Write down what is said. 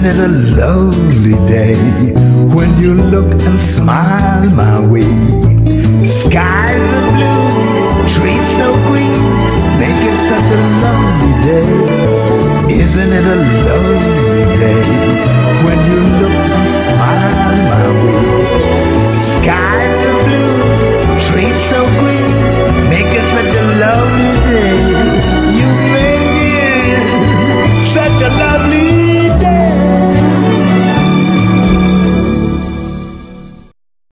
it a lovely day when you look and smile my way? Skies are blue, trees so